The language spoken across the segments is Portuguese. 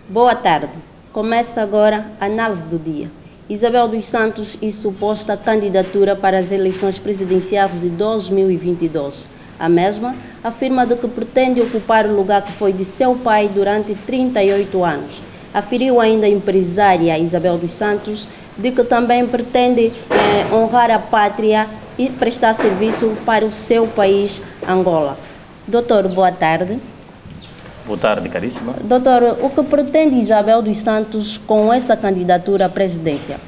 Boa tarde. Começa agora a análise do dia. Isabel dos Santos e suposta candidatura para as eleições presidenciais de 2022. A mesma afirma de que pretende ocupar o lugar que foi de seu pai durante 38 anos. Aferiu ainda a empresária Isabel dos Santos de que também pretende honrar a pátria e prestar serviço para o seu país, Angola. Doutor, boa tarde. Boa tarde, caríssima. Doutor, o que pretende Isabel dos Santos com essa candidatura à presidência?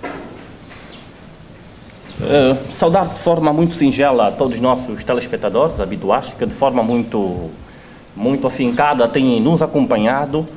Saudar de forma muito singela a todos os nossos telespectadores habituais, que de forma muito afincada têm nos acompanhado,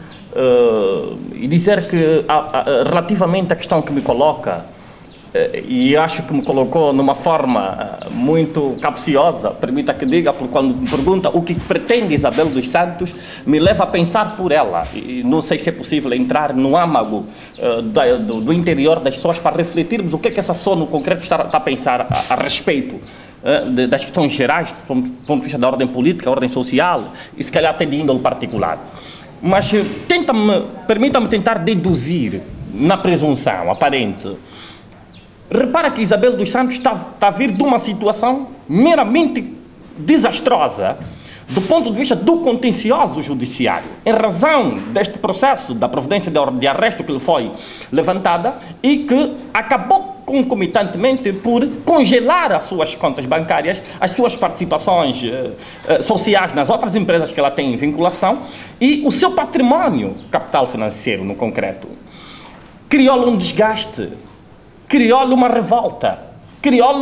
e dizer que, relativamente à questão que me coloca, e acho que me colocou numa forma muito capciosa, permita que diga, porque quando me pergunta o que pretende Isabel dos Santos, me leva a pensar por ela, e não sei se é possível entrar no âmago do interior das pessoas para refletirmos o que é que essa pessoa no concreto está a pensar a respeito das questões gerais, do ponto de vista da ordem política, ordem social, e se calhar até de índole particular. Mas permita-me tentar deduzir na presunção aparente. Repara que Isabel dos Santos está a vir de uma situação meramente desastrosa do ponto de vista do contencioso judiciário, em razão deste processo da providência de arresto que lhe foi levantada e que acabou concomitantemente por congelar as suas contas bancárias, as suas participações sociais nas outras empresas que ela tem em vinculação e o seu património capital financeiro, no concreto. Criou-lhe um desgaste, criou-lhe uma revolta, criou-lhe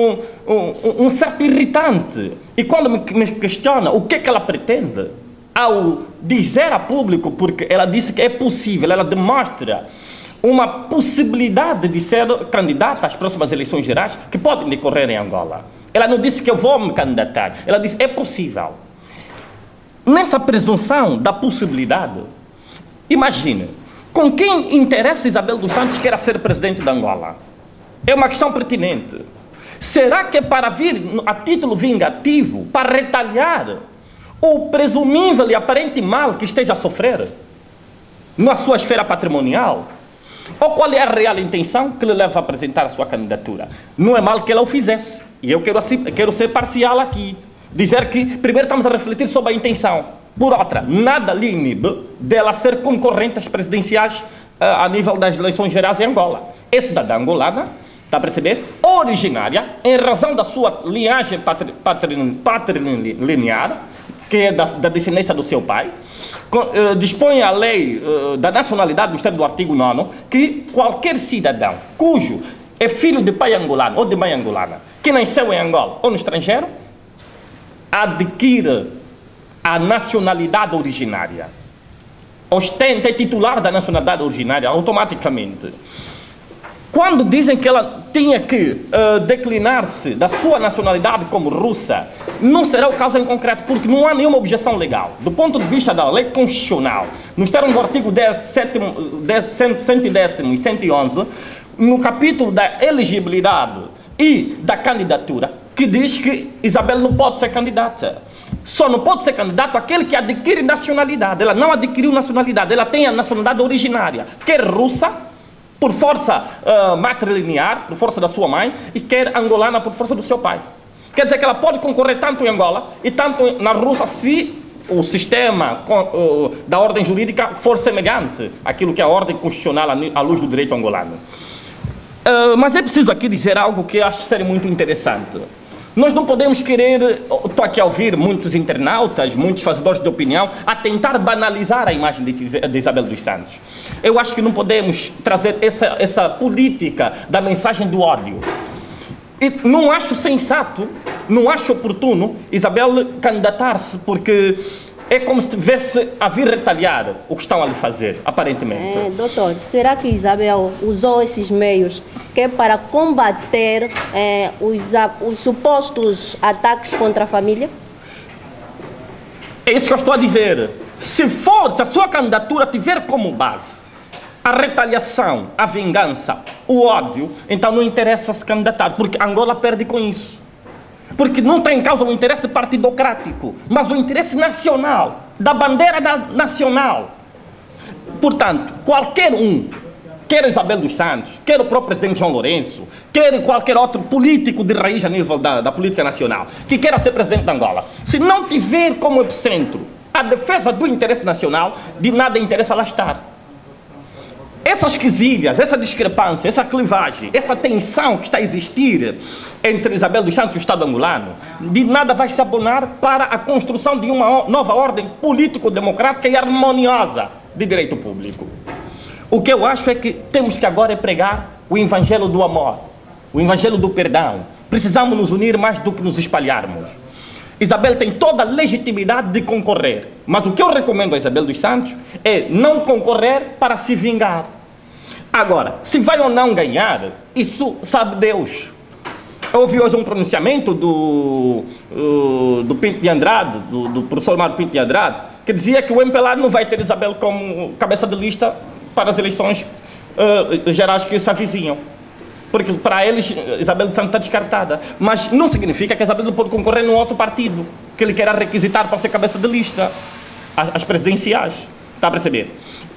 um certo irritante. E quando me questiona o que é que ela pretende, ao dizer a público, porque ela disse que é possível, ela demonstra uma possibilidade de ser candidata às próximas eleições gerais que podem decorrer em Angola. Ela não disse que eu vou me candidatar, ela disse é possível. Nessa presunção da possibilidade, imagine, com quem interessa Isabel dos Santos queira ser presidente de Angola? É uma questão pertinente. Será que é para vir a título vingativo, para retalhar o presumível e aparente mal que esteja a sofrer na sua esfera patrimonial? Ou qual é a real intenção que lhe leva a apresentar a sua candidatura? Não é mal que ela o fizesse. E eu quero ser parcial aqui. Dizer que primeiro estamos a refletir sobre a intenção. Por outra, nada lhe inibe dela ser concorrente às presidenciais a nível das eleições gerais em Angola. É cidadã angolana, está a perceber? Originária, em razão da sua linhagem patrilinear, que é da descendência do seu pai, dispõe a lei da nacionalidade do Estado do artigo 9º, que qualquer cidadão cujo é filho de pai angolano ou de mãe angolana, que nasceu em Angola ou no estrangeiro, adquire a nacionalidade originária, ostenta, é titular da nacionalidade originária automaticamente. Quando dizem que ela tinha que declinar-se da sua nacionalidade como russa, não será o caso em concreto, porque não há nenhuma objeção legal. Do ponto de vista da lei constitucional, nos termos do artigo 110 e 111, no capítulo da elegibilidade e da candidatura, que diz que Isabel não pode ser candidata. Só não pode ser candidato aquele que adquire nacionalidade. Ela não adquiriu nacionalidade, ela tem a nacionalidade originária, quer russa, por força matrilinear, por força da sua mãe, e quer angolana por força do seu pai. Quer dizer que ela pode concorrer tanto em Angola e tanto na Rússia se o sistema da ordem jurídica for semelhante àquilo que é a ordem constitucional à luz do direito angolano. Mas é preciso aqui dizer algo que eu acho ser muito interessante. Nós não podemos querer, estou aqui a ouvir muitos internautas, muitos fazedores de opinião, a tentar banalizar a imagem de Isabel dos Santos. Eu acho que não podemos trazer essa política da mensagem do ódio. E não acho sensato, não acho oportuno Isabel candidatar-se, porque é como se estivesse a vir retalhar o que estão a lhe fazer, aparentemente. Doutor, será que Isabel usou esses meios que é para combater os supostos ataques contra a família? É isso que eu estou a dizer. Se a sua candidatura tiver como base a retaliação, a vingança, o ódio, então não interessa se candidatar, porque Angola perde com isso. Porque não tem em causa o interesse partidocrático, mas o interesse nacional, da bandeira nacional. Portanto, qualquer um, quer Isabel dos Santos, quer o próprio presidente João Lourenço, quer qualquer outro político de raiz a nível da política nacional, que queira ser presidente de Angola, se não tiver como epicentro a defesa do interesse nacional, de nada interessa lá estar. Essas quesilhas, essa discrepância, essa clivagem, essa tensão que está a existir entre Isabel dos Santos e o Estado angolano, de nada vai se abonar para a construção de uma nova ordem político-democrática e harmoniosa de direito público. O que eu acho é que temos que agora pregar o evangelho do amor, o evangelho do perdão. Precisamos nos unir mais do que nos espalharmos. Isabel tem toda a legitimidade de concorrer, mas o que eu recomendo a Isabel dos Santos é não concorrer para se vingar. Agora, se vai ou não ganhar, isso sabe Deus. Eu ouvi hoje um pronunciamento do Pinto de Andrade, do professor Mário Pinto de Andrade, que dizia que o MPLA não vai ter Isabel como cabeça de lista para as eleições gerais que se avizinham. Porque para eles, Isabel dos Santos está descartada. Mas não significa que Isabel não pode concorrer num outro partido, que ele queira requisitar para ser cabeça de lista, as presidenciais. Está a perceber?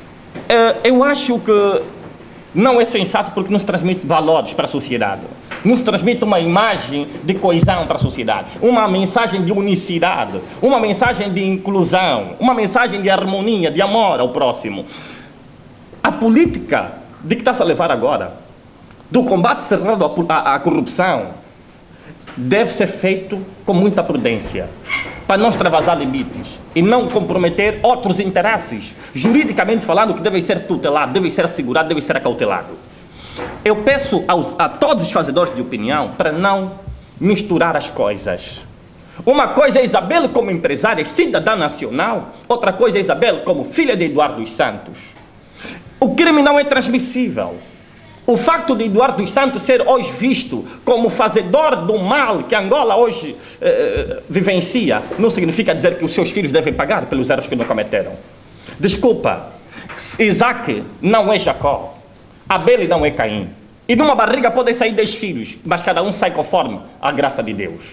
Eu acho que não é sensato porque não se transmite valores para a sociedade. Não se transmite uma imagem de coesão para a sociedade. Uma mensagem de unicidade. Uma mensagem de inclusão. Uma mensagem de harmonia, de amor ao próximo. A política de que está-se a levar agora, do combate cerrado à corrupção, deve ser feito com muita prudência, para não extravasar limites e não comprometer outros interesses, juridicamente falando, que devem ser tutelados, devem ser assegurados, devem ser acautelados. Eu peço a todos os fazedores de opinião para não misturar as coisas. Uma coisa é Isabel como empresária e cidadã nacional, outra coisa é Isabel como filha de Eduardo dos Santos. O crime não é transmissível. O facto de Eduardo dos Santos ser hoje visto como fazedor do mal que Angola hoje vivencia, não significa dizer que os seus filhos devem pagar pelos erros que não cometeram. Desculpa, Isaac não é Jacó, Abel não é Caim. E numa barriga podem sair 10 filhos, mas cada um sai conforme a graça de Deus.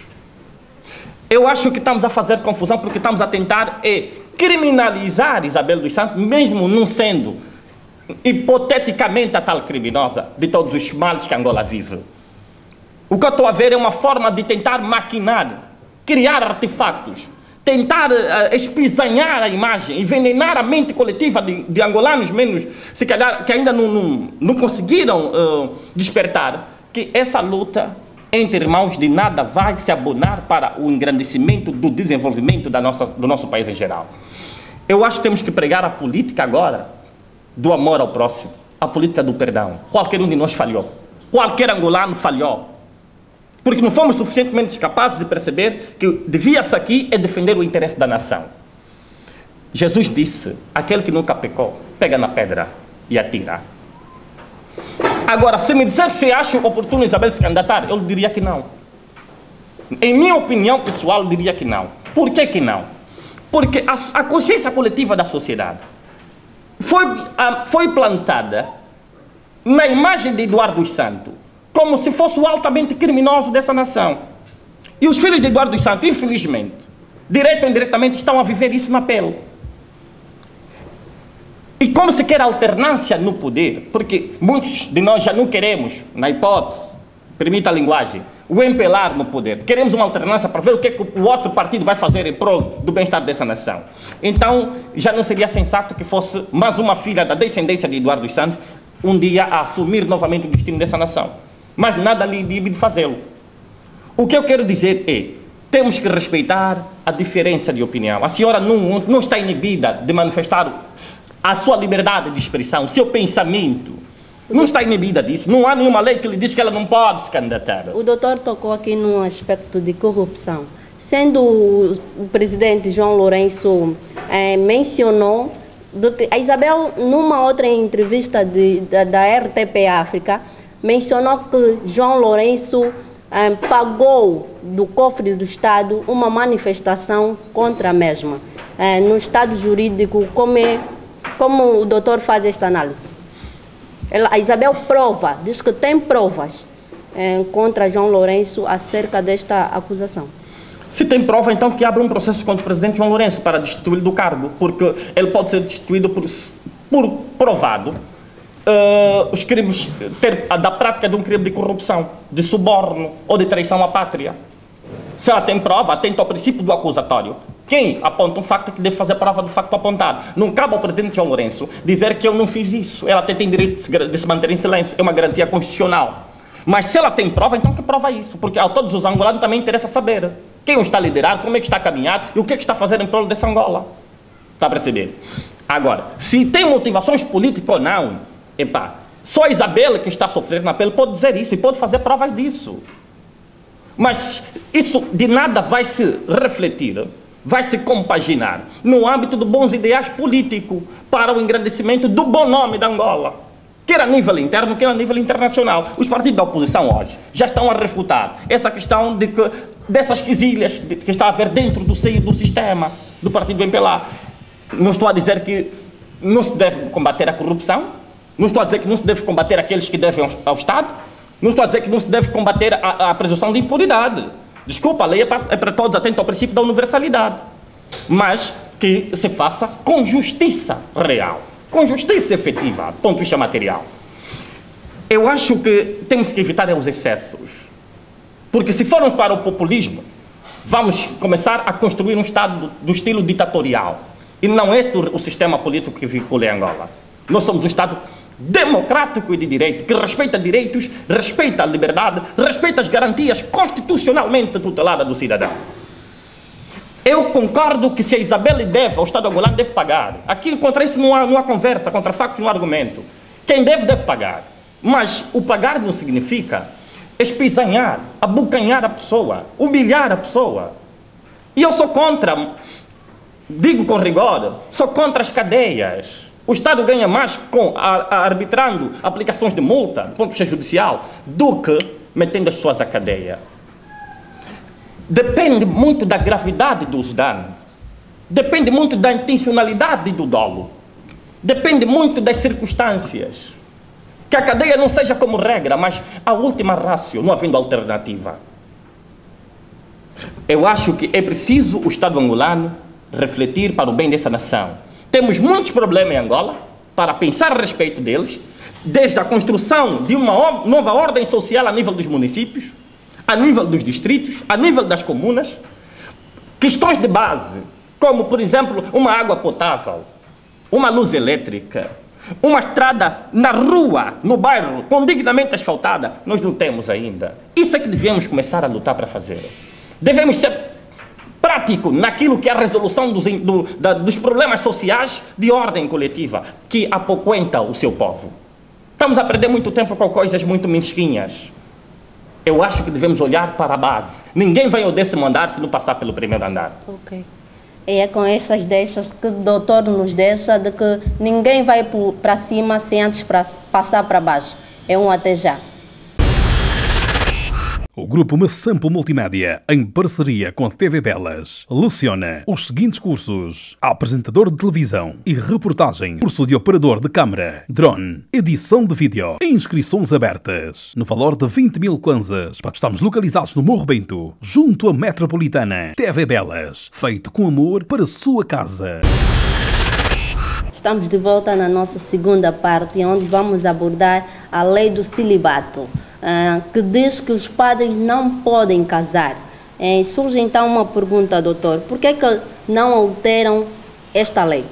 Eu acho que estamos a fazer confusão porque estamos a tentar criminalizar Isabel dos Santos, mesmo não sendo hipoteticamente a tal criminosa de todos os males que Angola vive. O que eu estou a ver é uma forma de tentar maquinar, criar artefatos, tentar espisanhar a imagem, envenenar a mente coletiva de angolanos, menos, se calhar, que ainda não conseguiram despertar, que essa luta entre irmãos de nada vai se abonar para o engrandecimento do desenvolvimento do nosso país em geral. Eu acho que temos que pregar a política agora do amor ao próximo, a política do perdão. Qualquer um de nós falhou. Qualquer angolano falhou. Porque não fomos suficientemente capazes de perceber que devia-se aqui é defender o interesse da nação. Jesus disse, aquele que nunca pecou, pega na pedra e atira. Agora, se me disser se acho oportuno Isabel se candidatar, eu diria que não. Em minha opinião pessoal, eu diria que não. Por que não? Porque a consciência coletiva da sociedade foi plantada na imagem de Eduardo dos Santos, como se fosse o altamente criminoso dessa nação. E os filhos de Eduardo dos Santos, infelizmente, direto ou indiretamente, estão a viver isso na pele. E como se quer alternância no poder, porque muitos de nós já não queremos, na hipótese, permita a linguagem, o empelar no poder. Queremos uma alternância para ver o que o outro partido vai fazer em prol do bem-estar dessa nação. Então, já não seria sensato que fosse mais uma filha da descendência de Eduardo dos Santos um dia a assumir novamente o destino dessa nação. Mas nada lhe inibe de fazê-lo. O que eu quero dizer é, temos que respeitar a diferença de opinião. A senhora não está inibida de manifestar a sua liberdade de expressão, o seu pensamento. Não está inibida disso. Não há nenhuma lei que lhe diz que ela não pode se candidatar. O doutor tocou aqui num aspecto de corrupção. Sendo o presidente João Lourenço mencionou que a Isabel, numa outra entrevista da RTP África, mencionou que João Lourenço pagou do cofre do Estado uma manifestação contra a mesma. No Estado jurídico, como o doutor faz esta análise? A Isabel diz que tem provas contra João Lourenço acerca desta acusação. Se tem prova, então que abra um processo contra o presidente João Lourenço para destituí-lo do cargo, porque ele pode ser destituído por provado os crimes, da prática de um crime de corrupção, de suborno ou de traição à pátria. Se ela tem prova, atenta ao princípio do acusatório. Quem aponta um facto é que deve fazer prova do facto apontado. Não cabe ao presidente João Lourenço dizer que eu não fiz isso. Ela até tem direito de se manter em silêncio. É uma garantia constitucional. Mas se ela tem prova, então que prova isso? Porque a todos os angolanos também interessa saber quem o está a liderar, como é que está a caminhar e o que é que está a fazer em prol dessa Angola. Está a perceber? Agora, se tem motivações políticas ou não, só a Isabela que está a sofrer na pele pode dizer isso e pode fazer provas disso. Mas isso de nada vai se refletir, vai se compaginar no âmbito de bons ideais políticos para o engrandecimento do bom nome da Angola, quer a nível interno, quer a nível internacional. Os partidos da oposição hoje já estão a refutar essa questão dessas quesilhas que está a haver dentro do seio do sistema do partido MPLA. Não estou a dizer que não se deve combater a corrupção, não estou a dizer que não se deve combater aqueles que devem ao Estado, não estou a dizer que não se deve combater a presunção de impunidade. Desculpa, a lei é para todos, atento ao princípio da universalidade. Mas que se faça com justiça real, com justiça efetiva, do ponto de vista material. Eu acho que temos que evitar os excessos. Porque se formos para o populismo, vamos começar a construir um Estado do estilo ditatorial. E não é este o sistema político que vincula a Angola. Nós somos um Estado democrático e de direito, que respeita direitos, respeita a liberdade, respeita as garantias constitucionalmente tuteladas do cidadão. Eu concordo que se a Isabela deve, o Estado angolano deve pagar. Aqui contra isso não há conversa, contra factos não há argumento. Quem deve pagar. Mas o pagar não significa espisanhar, abocanhar a pessoa, humilhar a pessoa. E eu sou contra, digo com rigor, sou contra as cadeias. O Estado ganha mais arbitrando aplicações de multa, do ponto de vista judicial, do que metendo as pessoas à cadeia. Depende muito da gravidade dos danos. Depende muito da intencionalidade do dolo. Depende muito das circunstâncias. Que a cadeia não seja como regra, mas a última ratio, não havendo alternativa. Eu acho que é preciso o Estado angolano refletir para o bem dessa nação. Temos muitos problemas em Angola, para pensar a respeito deles, desde a construção de uma nova ordem social a nível dos municípios, a nível dos distritos, a nível das comunas, questões de base, como, por exemplo, uma água potável, uma luz elétrica, uma estrada na rua, no bairro, condignamente asfaltada, nós não temos ainda. Isso é que devemos começar a lutar para fazer. Devemos ser prático naquilo que é a resolução dos problemas sociais de ordem coletiva, que apoquenta o seu povo. Estamos a perder muito tempo com coisas muito mesquinhas. Eu acho que devemos olhar para a base. Ninguém vai ao 10º andar se não passar pelo primeiro andar. Ok. E é com essas deixas que o doutor nos deixa de que ninguém vai para cima sem antes passar para baixo. É um até já. O Grupo Massampo Multimédia, em parceria com a TV Belas, leciona os seguintes cursos: apresentador de televisão e reportagem, curso de operador de câmara, drone, edição de vídeo, inscrições abertas, no valor de 20.000 kwanzas. Estamos localizados no Morro Bento, junto à Metropolitana. TV Belas, feito com amor para a sua casa. Estamos de volta na nossa segunda parte, onde vamos abordar a lei do celibato, que diz que os padres não podem casar. Surge então uma pergunta, doutor: por que não alteram esta lei?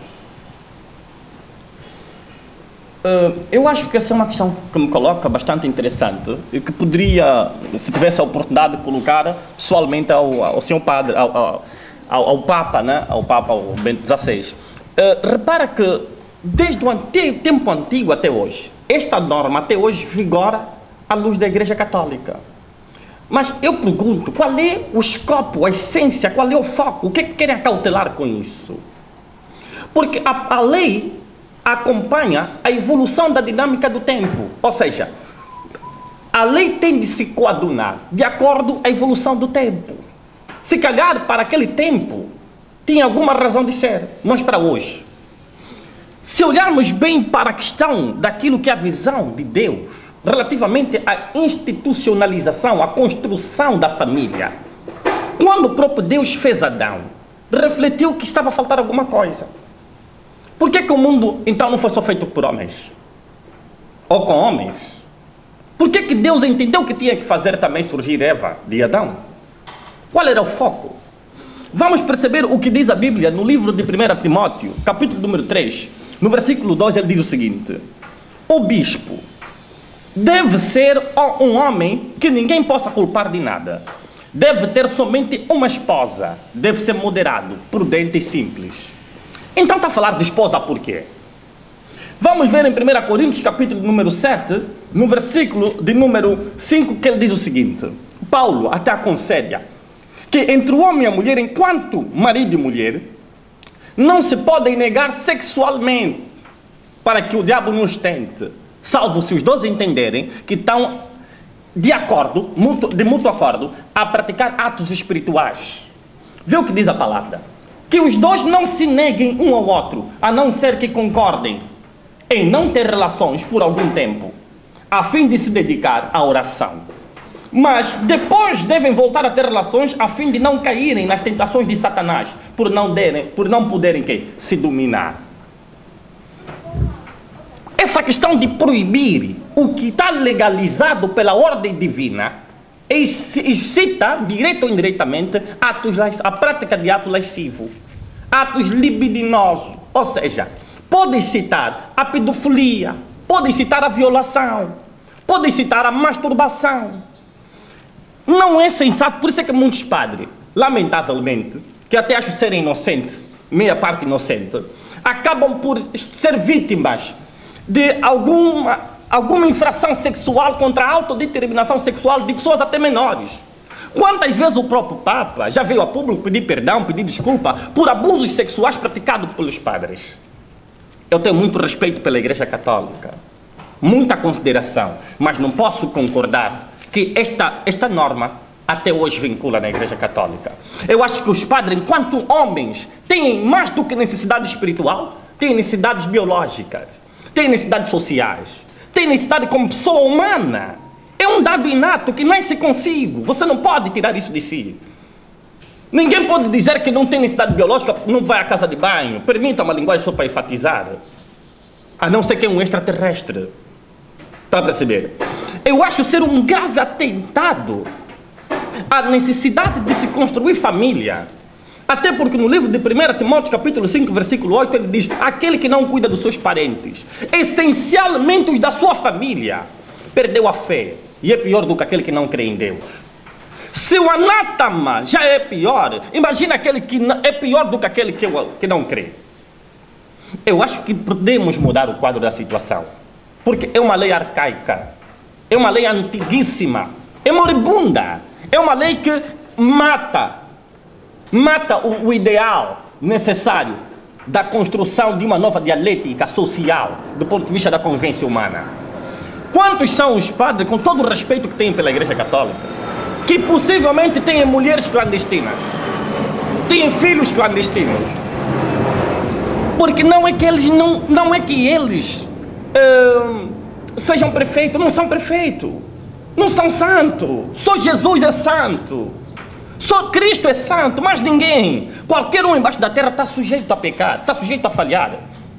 Eu acho que essa é uma questão que me coloca bastante interessante e que poderia, se tivesse a oportunidade de colocar pessoalmente ao senhor padre, ao Papa, né? Ao Papa, ao Bento XVI. Repara que desde o tempo antigo até hoje, esta norma até hoje vigora à luz da Igreja Católica. Mas eu pergunto, qual é o escopo, a essência, qual é o foco? O que é que querem acautelar com isso? Porque a lei acompanha a evolução da dinâmica do tempo. Ou seja, a lei tem de se coadunar de acordo com a evolução do tempo. Se calhar, para aquele tempo, tinha alguma razão de ser, mas para hoje. Se olharmos bem para a questão daquilo que é a visão de Deus, relativamente à institucionalização, à construção da família, quando o próprio Deus fez Adão, refletiu que estava a faltar alguma coisa. Por que o mundo, então, não foi só feito por homens? Ou com homens? Por que Deus entendeu que tinha que fazer também surgir Eva de Adão? Qual era o foco? Vamos perceber o que diz a Bíblia no livro de 1 Timóteo, capítulo número 3, no versículo 2, ele diz o seguinte: o bispo deve ser um homem que ninguém possa culpar de nada. Deve ter somente uma esposa. Deve ser moderado, prudente e simples. Então está a falar de esposa por quê? Vamos ver em 1 Coríntios, capítulo número 7, no versículo de número 5, que ele diz o seguinte. Paulo até aconselha que entre o homem e a mulher, enquanto marido e mulher, não se podem negar sexualmente, para que o diabo não os tente, salvo se os dois entenderem que estão de acordo, de mútuo acordo, a praticar atos espirituais. Vê o que diz a palavra. Que os dois não se neguem um ao outro, a não ser que concordem em não ter relações por algum tempo, a fim de se dedicar à oração. Mas depois devem voltar a ter relações a fim de não caírem nas tentações de Satanás, por não poderem se dominar. Essa questão de proibir o que está legalizado pela ordem divina excita, direto ou indiretamente, a prática de ato lascivo, atos libidinosos, ou seja, pode citar a pedofilia, pode citar a violação, pode citar a masturbação. Não é sensato, por isso é que muitos padres, lamentavelmente, que até acho serem inocentes, meia parte inocente, acabam por ser vítimas de alguma infração sexual contra a autodeterminação sexual de pessoas até menores. Quantas vezes o próprio Papa já veio a público pedir perdão, pedir desculpa por abusos sexuais praticados pelos padres? Eu tenho muito respeito pela Igreja Católica, muita consideração, mas não posso concordar que esta norma até hoje vincula na Igreja Católica. Eu acho que os padres, enquanto homens, têm mais do que necessidade espiritual, têm necessidades biológicas, têm necessidades sociais, têm necessidade como pessoa humana. É um dado inato que nasce consigo. Você não pode tirar isso de si. Ninguém pode dizer que não tem necessidade biológica, não vai à casa de banho. Permita uma linguagem só para enfatizar. A não ser que é um extraterrestre. Está a perceber? Eu acho ser um grave atentado à necessidade de se construir família. Até porque no livro de 1 Timóteo, capítulo 5, versículo 8, ele diz: aquele que não cuida dos seus parentes, essencialmente os da sua família, perdeu a fé e é pior do que aquele que não crê em Deus. Se o anátema já é pior, imagina aquele que é pior do que aquele que não crê. Eu acho que podemos mudar o quadro da situação, porque é uma lei arcaica, é uma lei antiguíssima, é moribunda, é uma lei que mata o ideal necessário da construção de uma nova dialética social do ponto de vista da convivência humana. Quantos são os padres, com todo o respeito que têm pela Igreja Católica, que possivelmente têm mulheres clandestinas, têm filhos clandestinos? Porque não é que eles sejam perfeitos, não são perfeitos, não são santos. Só Jesus é santo. Só Cristo é santo, mas ninguém. Qualquer um embaixo da terra está sujeito a pecar, está sujeito a falhar.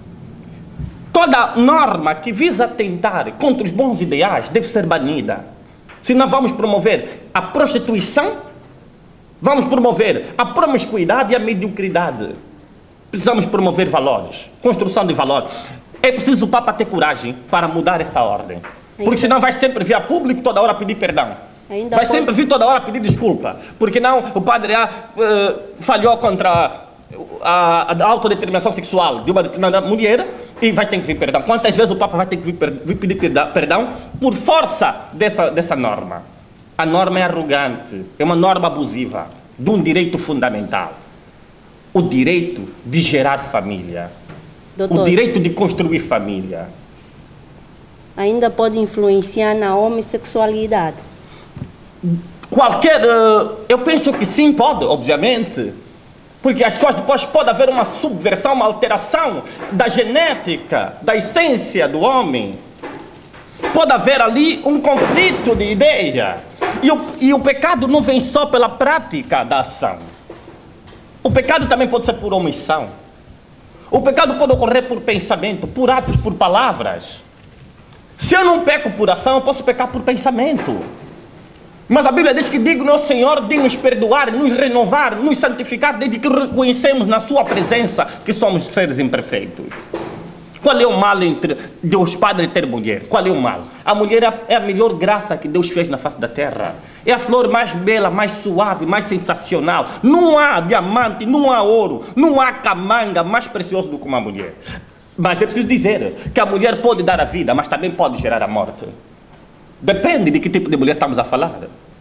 Toda norma que visa atentar contra os bons ideais deve ser banida. Se não vamos promover a prostituição, vamos promover a promiscuidade e a mediocridade. Precisamos promover valores, construção de valores. É preciso o Papa ter coragem para mudar essa ordem. Porque senão vai sempre vir a público toda hora pedir perdão. Vai sempre vir toda hora pedir desculpa, porque não o padre falhou contra a autodeterminação sexual de uma determinada mulher e vai ter que vir perdão. Quantas vezes o Papa vai ter que vir pedir perdão por força dessa norma? A norma é arrogante, é uma norma abusiva de um direito fundamental. O direito de gerar família. Doutor, o direito de construir família. Ainda pode influenciar na homossexualidade? Eu penso que sim, pode, obviamente, porque as pessoas depois pode haver uma subversão, uma alteração da genética, da essência do homem, pode haver ali um conflito de ideia, e o pecado não vem só pela prática da ação, o pecado também pode ser por omissão. O pecado pode ocorrer por pensamento, por atos, por palavras. Se eu não peco por ação, eu posso pecar por pensamento. Mas a Bíblia diz que digno é o Senhor de nos perdoar, nos renovar, nos santificar, desde que reconhecemos na sua presença que somos seres imperfeitos. Qual é o mal entre Deus Padre ter mulher? Qual é o mal? A mulher é a melhor graça que Deus fez na face da terra. É a flor mais bela, mais suave, mais sensacional. Não há diamante, não há ouro, não há camanga mais precioso do que uma mulher. Mas é preciso dizer que a mulher pode dar a vida, mas também pode gerar a morte. Depende de que tipo de mulher estamos a falar.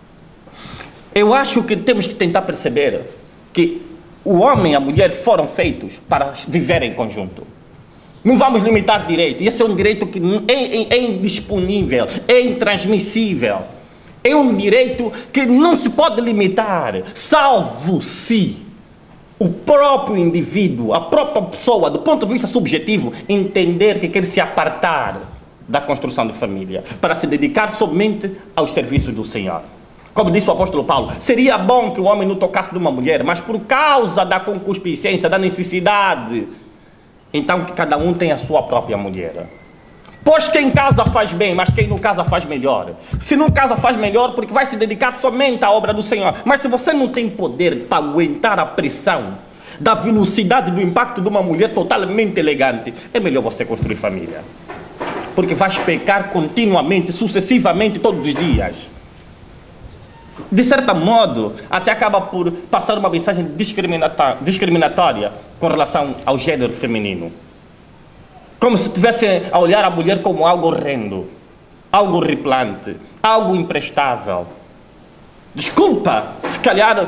Eu acho que temos que tentar perceber que o homem e a mulher foram feitos para viver em conjunto. Não vamos limitar direito. Esse é um direito que é indisponível, é intransmissível. É um direito que não se pode limitar, salvo se o próprio indivíduo, a própria pessoa, do ponto de vista subjetivo, entender que quer se apartar da construção de família, para se dedicar somente aos serviços do Senhor. Como disse o apóstolo Paulo, seria bom que o homem não tocasse de uma mulher, mas por causa da concupiscência, da necessidade, então que cada um tenha a sua própria mulher. Pois quem casa faz bem, mas quem não casa faz melhor. Se não casa faz melhor porque vai se dedicar somente à obra do Senhor. Mas se você não tem poder para aguentar a pressão da velocidade do impacto de uma mulher totalmente elegante, é melhor você construir família. Porque vais pecar continuamente, sucessivamente, todos os dias. De certo modo, até acaba por passar uma mensagem discriminatória com relação ao gênero feminino. Como se estivesse a olhar a mulher como algo horrendo, algo horripilante, algo imprestável. Desculpa, se calhar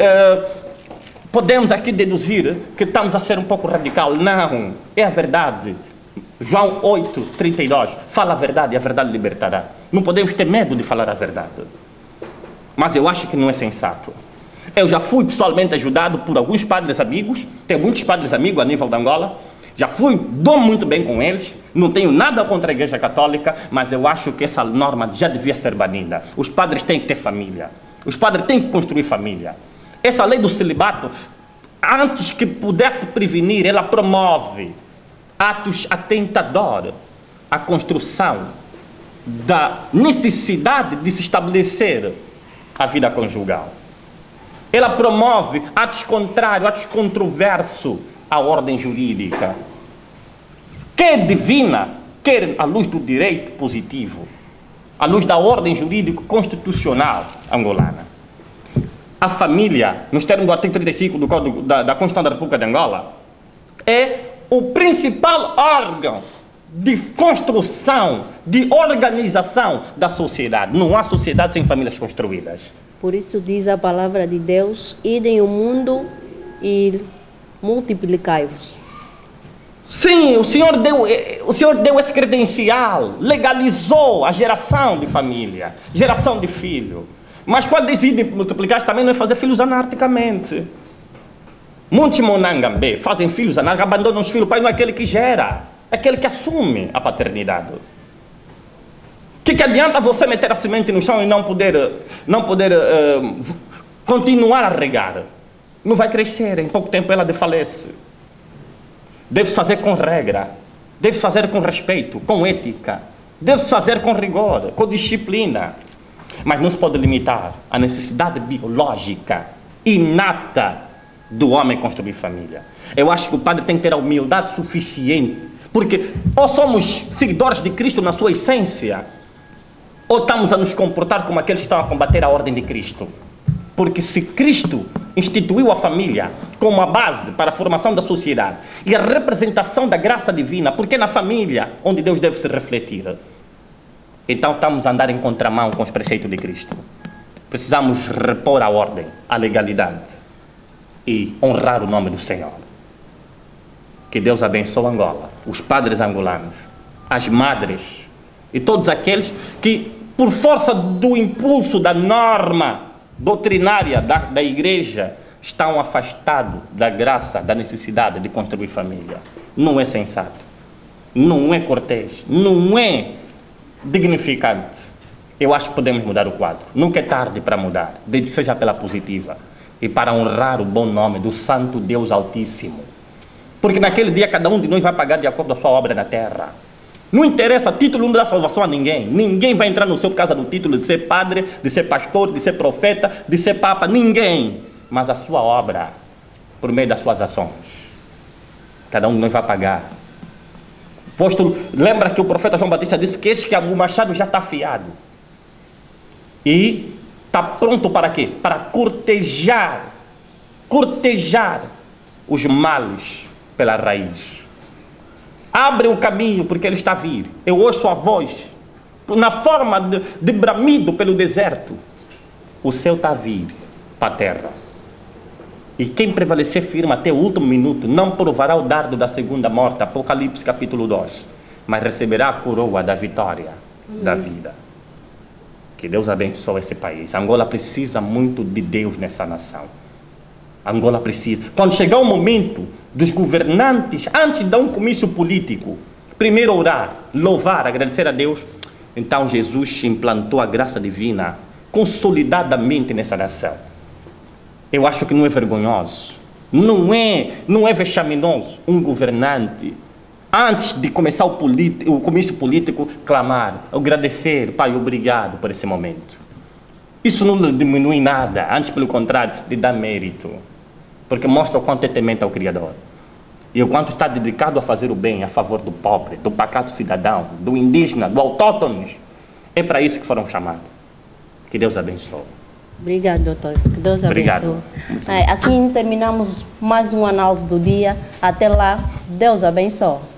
podemos aqui deduzir que estamos a ser um pouco radical. Não, é a verdade. João 8:32, fala a verdade e a verdade libertará. Não podemos ter medo de falar a verdade. Mas eu acho que não é sensato. Eu já fui pessoalmente ajudado por alguns padres amigos, tenho muitos padres amigos a nível de Angola, já fui, dou muito bem com eles, não tenho nada contra a Igreja Católica, mas eu acho que essa norma já devia ser banida. Os padres têm que ter família, os padres têm que construir família. Essa lei do celibato, antes que pudesse prevenir, ela promove atos atentadores à construção da necessidade de se estabelecer a vida conjugal. Ela promove atos contrários, atos controversos à ordem jurídica, quer divina, quer à luz do direito positivo, à luz da ordem jurídico-constitucional angolana. A família, nos termos do artigo 35 do Código da Constituição da República de Angola, é o principal órgão de construção, de organização da sociedade. Não há sociedade sem famílias construídas. Por isso diz a palavra de Deus, idem o mundo e multiplicai-vos. Sim, o Senhor deu esse credencial, legalizou a geração de família, geração de filho. Mas quando decide multiplicar, também não é fazer filhos anarquicamente. Muitos monangambé fazem filhos anarquicamente, abandonam os filhos. O pai não é aquele que gera, é aquele que assume a paternidade. Que adianta você meter a semente no chão e não poder continuar a regar? Não vai crescer, em pouco tempo ela desfalece. Deve fazer com regra, deve fazer com respeito, com ética, deve fazer com rigor, com disciplina. Mas não se pode limitar a necessidade biológica, inata do homem construir família. Eu acho que o padre tem que ter a humildade suficiente, porque ou somos seguidores de Cristo na sua essência, ou estamos a nos comportar como aqueles que estão a combater a ordem de Cristo. Porque se Cristo instituiu a família como a base para a formação da sociedade e a representação da graça divina, porque é na família onde Deus deve se refletir, então estamos a andar em contramão com os preceitos de Cristo. Precisamos repor a ordem, a legalidade e honrar o nome do Senhor. Que Deus abençoe Angola, os padres angolanos, as madres e todos aqueles que, por força do impulso da norma doutrinária da igreja, estão afastados da graça, da necessidade de construir família. Não é sensato, não é cortês, não é dignificante. Eu acho que podemos mudar o quadro. Nunca é tarde para mudar, desde que seja pela positiva e para honrar o bom nome do Santo Deus Altíssimo. Porque naquele dia cada um de nós vai pagar de acordo com a sua obra na terra. Não interessa, título não dá salvação a ninguém. Ninguém vai entrar no céu por causa do título de ser padre, de ser pastor, de ser profeta, de ser papa. Ninguém. Mas a sua obra, por meio das suas ações, cada um de nós vai pagar. Apóstolo, lembra que o profeta João Batista disse que este que o machado já está afiado. E está pronto para quê? Para cortejar os males pela raiz. Abre o caminho porque ele está a vir. Eu ouço a voz na forma de bramido pelo deserto. O céu está a vir para a terra. E quem prevalecer firme até o último minuto não provará o dardo da segunda morte, Apocalipse capítulo 2, mas receberá a coroa da vitória da vida. Que Deus abençoe esse país. Angola precisa muito de Deus nessa nação. Angola precisa. Quando chegar o momento dos governantes, antes de dar um comício político, primeiro orar, louvar, agradecer a Deus, então Jesus implantou a graça divina consolidadamente nessa nação. Eu acho que não é vergonhoso, não é vexaminoso um governante, antes de começar o comício político, clamar, agradecer, Pai, obrigado por esse momento. Isso não diminui nada, antes pelo contrário, de dar mérito, porque mostra o quanto é temente ao Criador e o quanto está dedicado a fazer o bem a favor do pobre, do pacato cidadão, do indígena, do autóctono. É para isso que foram chamados. Que Deus abençoe. Obrigado, doutor. Que Deus abençoe. Obrigado. Assim terminamos mais uma análise do dia. Até lá, Deus abençoe.